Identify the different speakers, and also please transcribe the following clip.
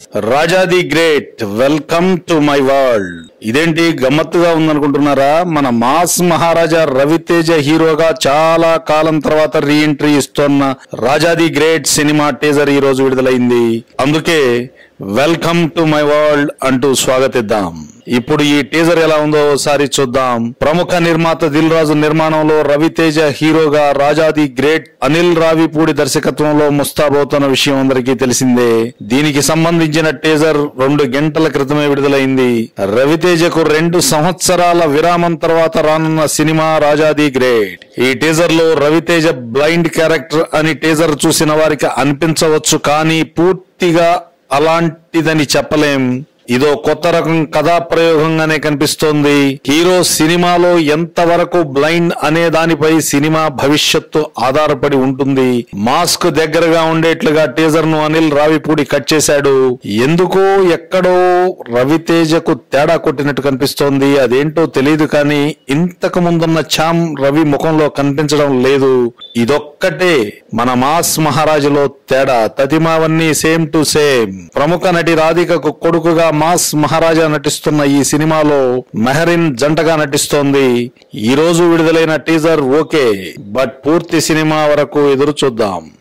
Speaker 1: Raja the great, welcome to my world. ఇదేంటి గమ్మత్తుగా ఉందనుకుంటున్నారా? మన మాస్ మహారాజా రవితేజ హీరోగా చాలా కాలం తర్వాత రీ ఎంట్రీ ఇస్తున్న Raja the great cinema teaser ఈ రోజు విడుదలైంది. అందుకే వెల్కమ్ టు మై వరల్డ్ అంటూ స్వాగతిద్దాం. ఇప్పుడు ఈ టీజర్ ఎలా ఉందో ఒకసారి చూద్దాం. ప్రముఖ నిర్మాత దిల్ రాజు నిర్మాణంలో రవితేజ హీరోగా రాజా ది గ్రేట్ అనిల్ రావిపూడి దర్శకత్వంలో ముస్తాబవుతున్న విషయం అందరికీ తెలిసిందే. దీనికి సంబంధించిన టీజర్ 2 గంటల క్రితమే విడుదలైంది. రవితేజకు 2 సంవత్సరాల విరామం తర్వాత రానున్న సినిమా రాజా ది గ్రేట్. ఈ టీజర్ లో రవితేజ బ్లైండ్ క్యారెక్టర్ అని టీజర్ చూసిన వారికి అనిపించవచ్చు, కానీ పూర్తిగా అలాంటిదని చెప్పలేం. ఇదో కొత్త రకం కథా ప్రయోగంగానే కనిపిస్తోంది. హీరో సినిమాలో ఎంతవరకు బ్లైండ్ అనే దానిపై సినిమా భవిష్యత్తు ఆధారపడి ఉంటుంది. మాస్క్ దగ్గరగా ఉండేట్లుగా టీజర్ ను అనిల్ రావిపూడి కట్ చేశాడు. ఎందుకో ఎక్కడో రవితేజకు తేడా కొట్టినట్టు కనిపిస్తోంది. అదేంటో తెలియదు, కానీ ఇంతకు ముందున్న ఛామ్ రవి ముఖంలో కనిపించడం లేదు. ఇదొక్కటే మన మాస్ మహారాజులో తేడా. తతిమావన్నీ సేమ్ టు సేమ్. ప్రముఖ నటి రాధికకు కొడుకుగా మాస్ మహారాజా నటిస్తున్న ఈ సినిమాలో మెహరిన్ జంటగా నటిస్తోంది. ఈ రోజు విడుదలైన టీజర్ ఓకే, బట్ పూర్తి సినిమా వరకు ఎదురు చూద్దాం.